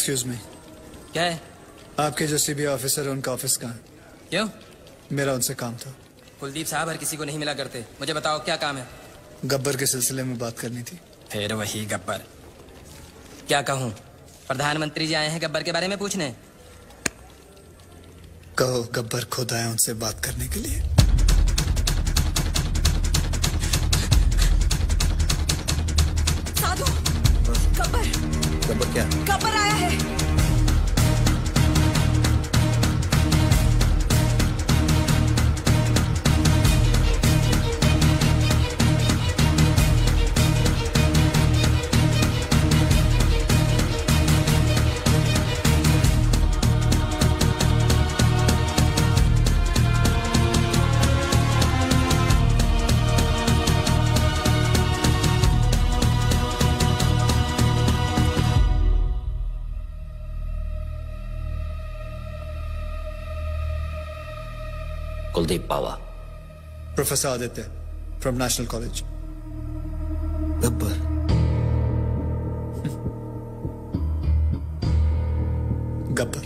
Excuse me. क्या है? आपके जो सीबीआई ऑफिसर है उनका ऑफिस कहाँ है? क्यों? मेरा उनसे काम था। कुलदीप साहब हर किसी को नहीं मिला करते। मुझे बताओ क्या काम है? गब्बर के सिलसिले में बात करनी थी। फिर वही गब्बर। क्या कहूँ? प्रधानमंत्री जी आए हैं गब्बर के बारे में पूछने। कहो गब्बर खुद आए उनसे बात करने के लिए। साधु, गब्बर क्या? गब्बर आया है। Kuldeep Pawa. Professor Aditya from national college. Gabbar. Gabbar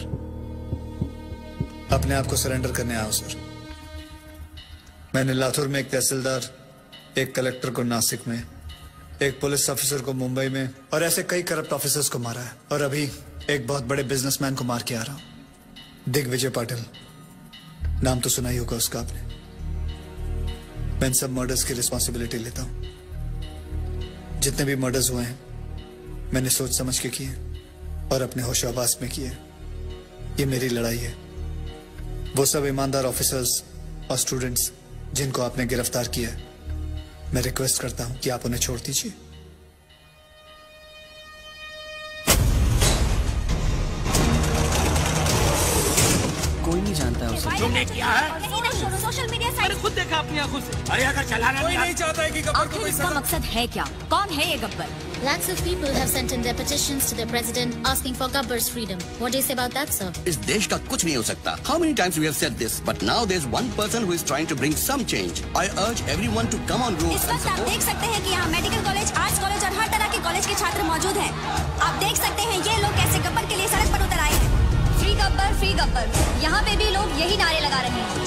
अपने आप को सरेंडर करने आओ सर। मैंने लातूर में एक तहसीलदार, एक कलेक्टर को नासिक में, एक पुलिस ऑफिसर को मुंबई में और ऐसे कई करप्ट ऑफिसर्स को मारा है। और अभी एक बहुत बड़े बिजनेसमैन को मार के आ रहा हूं, दिग्विजय पाटिल। नाम तो सुना ही होगा उसका आपने। मैं इन सब मर्डर्स की रिस्पॉन्सिबिलिटी लेता हूं। जितने भी मर्डर्स हुए हैं मैंने सोच समझ के किए और अपने होशाबाज में किए। ये मेरी लड़ाई है। वो सब ईमानदार ऑफिसर्स और स्टूडेंट्स जिनको आपने गिरफ्तार किया है, मैं रिक्वेस्ट करता हूं कि आप उन्हें छोड़ दीजिए। कोई नहीं जानता उसे। तुमने किया है? Social media site. खुद देखा अपनी आंखों से। अरे अगर चलाना कोई नहीं चाहता है कि गब्बर को कोई इसका मकसद है क्या? कौन है ये Gabbar? Lakhs of people have sent in their petitions to the president asking for Gabbar's freedom. What do you say about that, sir? इस देश का कुछ नहीं हो सकता। How many times we have said this, but now there's one person who is trying to bring some change. I urge everyone to come on road. इस वक्त आप देख सकते हैं कि यहाँ मेडिकल कॉलेज, आर्ट्स कॉलेज और हर तरह के कॉलेज के छात्र मौजूद हैं। आप देख सकते हैं ये लोग कैसे गब्बर के लिए सड़क पर उतर आए हैं। फ्री गब्बर। यहाँ पे भी लोग यही नारे लगा रहे हैं।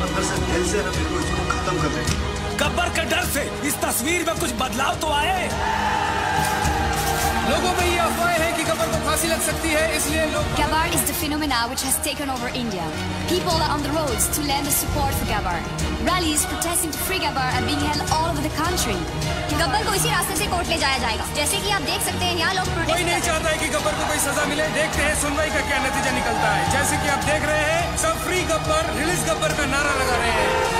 खत्म कर रहे हैं। गब्बर के डर से इस तस्वीर में कुछ बदलाव तो आए। लोगों में ये अफवाह है कि गब्बर को फांसी लग सकती है, इसलिए लोग। Gabbar is the phenomena which has taken over India. People are on the roads to lend their support for Gabbar. Rallies protesting to free Gabbar are being held all over the country. Gabbar को इसी रास्ते से court ले जाया जाएगा। जैसे कि आप देख सकते हैं यहाँ लोग प्रोटेस्ट। कोई नहीं चाहता है कि गब्बर को कोई सजा मिले। देखते हैं सुनवाई का क्या नतीजा निकलता है। जैसे कि आप देख रहे हैं, सब फ्री गब्बर, रिलीज गब्बर का नारा लगा रहे हैं।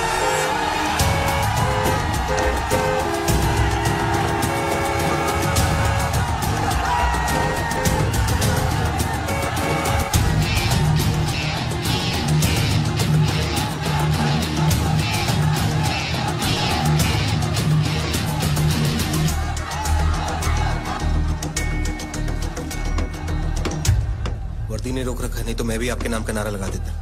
वर्दी ने रोक रखा, नहीं तो मैं भी आपके नाम का नारा लगा देता।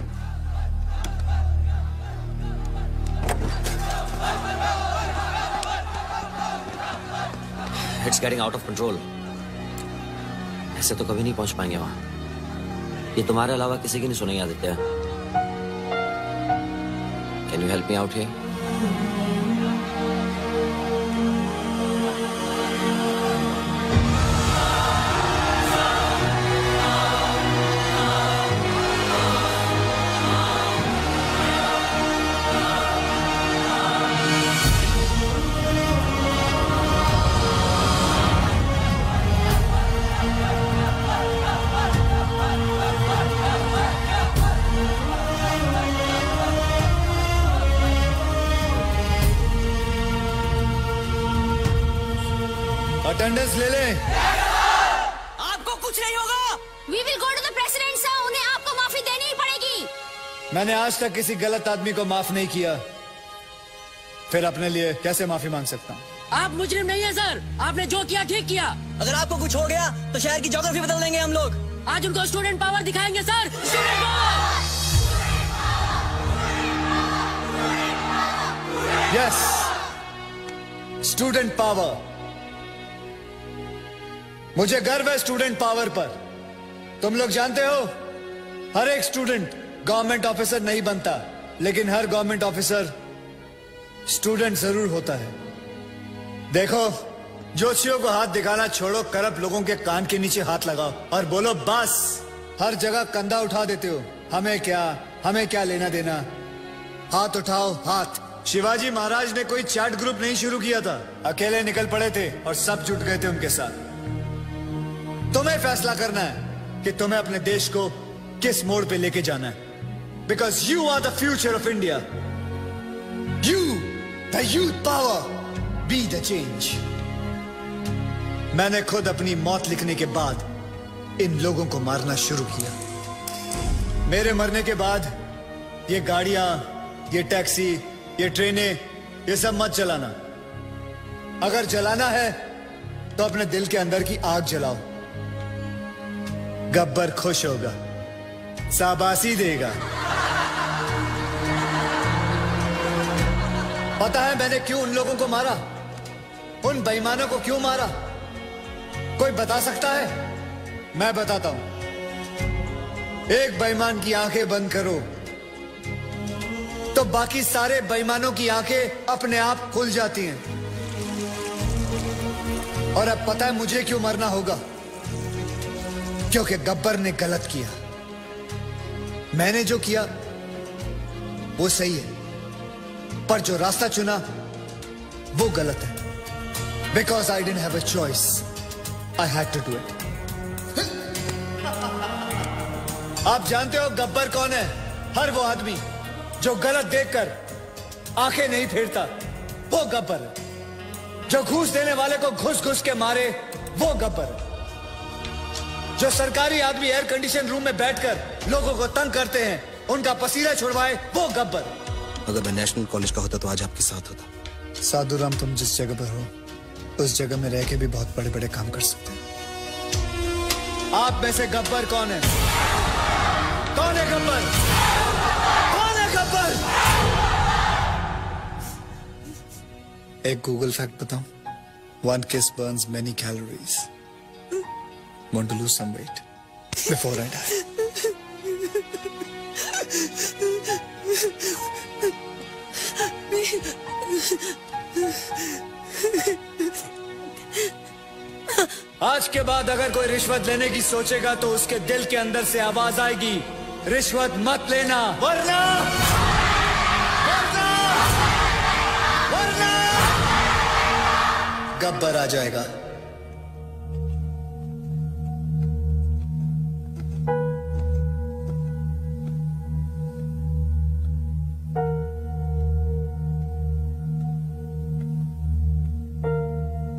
It's getting out of control. ऐसे तो कभी नहीं पहुंच पाएंगे वहां। ये तुम्हारे अलावा किसी की नहीं सुनेगी Aditya. Can you help me out here? Attendance ले ले। आपको कुछ नहीं होगा। We will go to the president, sir. उन्हें आपको माफी देनी ही पड़ेगी। मैंने आज तक किसी गलत आदमी को माफ नहीं किया, फिर अपने लिए कैसे माफी मांग सकता हूँ? आप मुजरिम नहीं है सर। आपने जो किया ठीक किया। अगर आपको कुछ हो गया तो शहर की ज्योग्राफी बदल देंगे हम लोग। आज उनको स्टूडेंट पावर दिखाएंगे sir. Student power. Yes, student power. मुझे गर्व है स्टूडेंट पावर पर। तुम लोग जानते हो, हर एक स्टूडेंट गवर्नमेंट ऑफिसर नहीं बनता, लेकिन हर गवर्नमेंट ऑफिसर स्टूडेंट जरूर होता है। देखो, जोशियों को हाथ दिखाना छोड़ो, करप्ट लोगों के कान के नीचे हाथ लगाओ और बोलो बस। हर जगह कंधा उठा देते हो, हमें क्या लेना देना। हाथ उठाओ, हाथ। शिवाजी महाराज ने कोई चैट ग्रुप नहीं शुरू किया था, अकेले निकल पड़े थे और सब जुट गए थे उनके साथ। तुम्हें फैसला करना है कि तुम्हें अपने देश को किस मोड़ पे लेके जाना है, because you are the future of India. You the youth power, be the change. मैंने खुद अपनी मौत लिखने के बाद इन लोगों को मारना शुरू किया। मेरे मरने के बाद ये गाड़ियां, ये टैक्सी, ये ट्रेनें, ये सब मत चलाना। अगर जलाना है तो अपने दिल के अंदर की आग जलाओ। गब्बर खुश होगा, शाबाशी देगा। पता है मैंने क्यों उन लोगों को मारा, उन बेईमानों को क्यों मारा? कोई बता सकता है? मैं बताता हूं। एक बेईमान की आंखें बंद करो तो बाकी सारे बेईमानों की आंखें अपने आप खुल जाती हैं। और अब पता है मुझे क्यों मरना होगा? क्योंकि गब्बर ने गलत किया। मैंने जो किया वो सही है, पर जो रास्ता चुना वो गलत है। Because I didn't have a choice, I had to do it. आप जानते हो गब्बर कौन है? हर वो आदमी जो गलत देखकर आंखें नहीं फेरता, वो गब्बर है। जो घूस देने वाले को घुस घुस के मारे, वो गब्बर है। जो सरकारी आदमी एयर कंडीशन रूम में बैठकर लोगों को तंग करते हैं, उनका पसीना छुड़वाए, वो गब्बर। अगर मैं नेशनल कॉलेज का होता तो आज आपके साथ होता। साधुराम, तुम जिस जगह पर हो उस जगह में रह के भी बहुत बड़े बड़े काम कर सकते हैं। आप में से गब्बर कौन है? कौन है गब्बर? कौन है गब्बर? एक गूगल फैक्ट बताऊं? 1 kiss burns many calories. Want to lose some weight before I die? आज के बाद अगर कोई रिश्वत लेने की सोचेगा तो उसके दिल के अंदर से आवाज आएगी, रिश्वत मत लेना, वरना गब्बर आ जाएगा।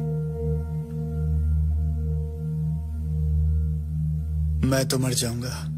मैं तो मर जाऊंगा,